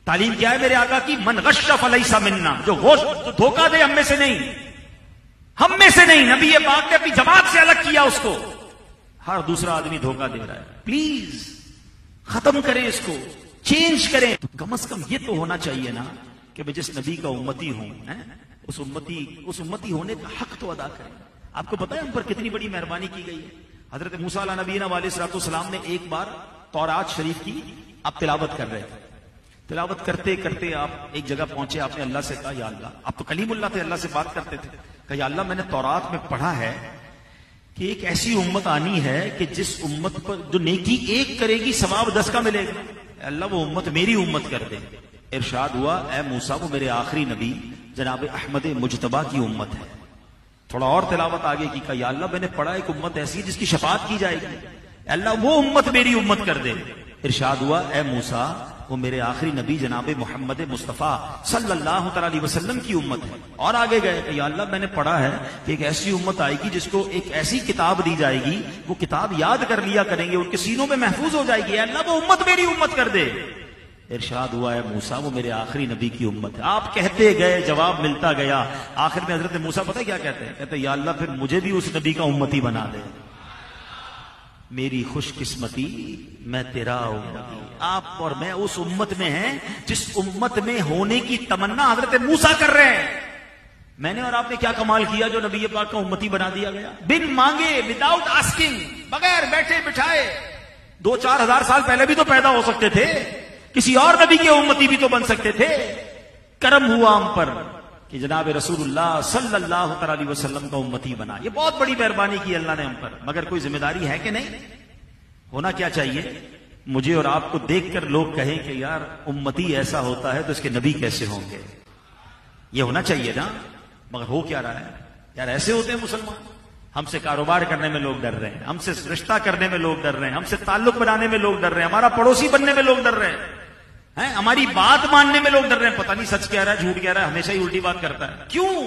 تعلیم کیا ہے میرے آقا کی؟ من غش فلیس منا، جو دھوکہ دے ہم میں سے نہیں، ہم میں سے نہیں. نبی پاک نے اپنی جماعت سے الگ کیا اس کو. ہر دوسرا آدمی دھوکہ دے رہا ہے. پلیز ختم کریں اس کو، چینج کریں. تو کم از کم یہ تو ہونا چاہیے نا کہ میں جس نبی کا امتی ہوں اس امتی ہونے کا حق تو ادا کریں. آپ کو پتا ہے ہم پر کتنی بڑی مہربانی کی گئی ہے. حضرت موسیٰ علیہ نبینا علیہ الصلوۃ والسلام نے ایک بار تورات شریف کی آپ تلاوت کر رہے تھے. تلاوت کرتے کرتے آپ ایک جگہ پہنچے، آپ نے اللہ سے کہا یا اللہ، آپ تو کلیم اللہ تھے، اللہ سے بات کرتے تھے. کہا یا اللہ میں نے تورات میں پڑھا ہے کہ ایک ایسی امت آنی ہے کہ جس امت پر جو نیکی ایک کرے گی ثواب 10 کا ملے گا. اللہ وہ امت میری امت کر دے. ارشاد ہوا اے موسیٰ وہ میرے آخری نبی جناب احمد مجتبیٰ کی امت ہے. تھوڑا اور تلاوت آگے کی. کہا یا اللہ میں نے پڑھا ایک امت ایسی ہے جس کی شفاعت کی جائے گی، اللہ وہ امت میری امت کر دے. ارشاد ہوا اے موسیٰ وہ میرے آخری نبی جناب محمد مصطفیٰ صلی اللہ تعالی علیہ وسلم کی امت ہے. اور آگے گئے کہ یا اللہ میں نے پڑھا ہے کہ ایک ایسی امت آئے گی جس کو ایک ایسی کتاب دی جائے گی، وہ کتاب یاد کر لیا کریں گے، ان کے سینوں میں محفوظ ہو جائے گی. اللہ وہ امت میری امت کر دے. ارشاد ہوا ہے موسیٰ وہ میرے آخری نبی کی امت ہے. آپ کہتے گئے، جواب ملتا گیا. آخر میں حضرت موسیٰ پتہ کیا کہتے ہیں؟ کہتے ہیں یا اللہ پھر مجھے بھی اس نبی کا امتی بنا دے. میری خوش قسمتی میں تیرا امتی. آپ اور میں اس امت میں ہیں جس امت میں ہونے کی تمنا حضرت موسیٰ کر رہے ہیں. میں نے اور آپ نے کیا کمال کیا جو نبی پاک کا امتی بنا دیا گیا بن مانگے، وداؤٹ آسکنگ، بغیر بیٹھے بٹھائے. 2-4 ہزار سال پہلے بھی تو پیدا ہو سکتے تھے، کسی اور نبی کے امتی بھی تو بن سکتے تھے. کرم ہوا ہم پر کہ جناب رسول اللہ صلی اللہ تعالی علیہ وسلم کا امتی بنا. یہ بہت بڑی مہربانی کی اللہ نے ہم پر. مگر کوئی ذمہ داری ہے کہ نہیں؟ ہونا کیا چاہیے؟ مجھے اور آپ کو دیکھ کر لوگ کہیں کہ یار امتی ایسا ہوتا ہے تو اس کے نبی کیسے ہوں گے. یہ ہونا چاہیے نا. مگر ہو کیا رہا ہے یار؟ ایسے ہوتے ہیں مسلمان. ہم سے کاروبار کرنے میں لوگ ڈر رہے ہیں، ہم سے رشتہ کرنے میں لوگ ڈر رہے ہیں، ہم سے تعلق بنانے میں لوگ ڈر رہے ہیں، ہمارا پڑوسی بننے میں لوگ ڈر رہے ہیں، ہماری بات ماننے میں لوگ ڈر رہے ہیں. پتہ نہیں سچ کہہ رہا ہے جھوٹ کہہ رہا ہے، ہمیشہ ہی الٹی بات کرتا ہے.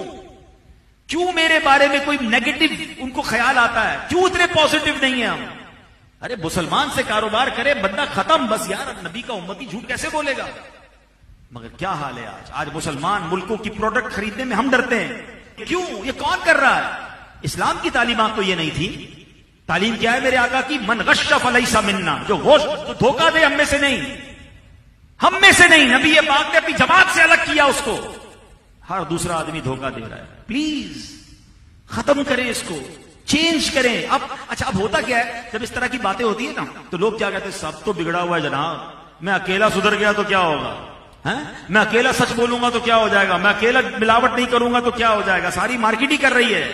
کیوں میرے بارے میں کوئی نیگیٹو ان کو خیال آتا ہے؟ کیوں اتنے پازیٹو نہیں ہیں ہم؟ ارے مسلمان سے کاروبار کرے بندہ ختم. بس یار نبی کا امتی جھوٹ کیسے بولے گا؟ مگر کیا حال ہے آج مسلمان ملکوں کی پروڈکٹ خریدنے میں ہم ڈرتے ہیں. کیوں؟ یہ کون کر رہا ہے؟ اسلام کی تعلیمات تو یہ نہیں تھی. تعلیم کیا ہے میرے آقا کی؟ من غش فلیس منا، جو دھوکہ دے ہم میں سے نہیں، ہم میں سے نہیں. نبی پاک نے اپنی جماعت سے الگ کیا اس کو. ہر دوسرا آدمی دھوکہ دے رہا ہے. پلیز ختم کریں اس کو، چینج کریں. اب ہوتا کیا ہے جب اس طرح کی باتیں ہوتی ہیں نا تو لوگ کیا کہتے ہیں؟ سب تو بگڑا ہوا ہے جناب، میں اکیلا سدھر گیا تو کیا ہوگا؟ میں اکیلا سچ بولوں گا تو کیا ہو جائے گا؟ میں اکیلا ملاوٹ نہیں کروں گا تو کیا ہو جائے گا؟ ساری مارکیٹ ہی کر رہی ہے.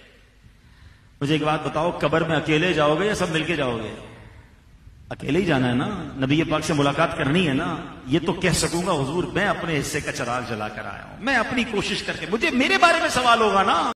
مجھے ایک بات بتاؤ، قبر میں اکیلے جاؤ گے یا سب مل کے جاؤ گے؟ اکیلے ہی جانا ہے نا. نبی پاک سے ملاقات کرنی ہے نا. یہ تو کہہ سکوں گا حضور میں اپنے حصے کا چراغ جلا کر آیا ہوں، میں اپنی کوشش کر کے، مجھے میرے بارے میں سوال ہوگا نا.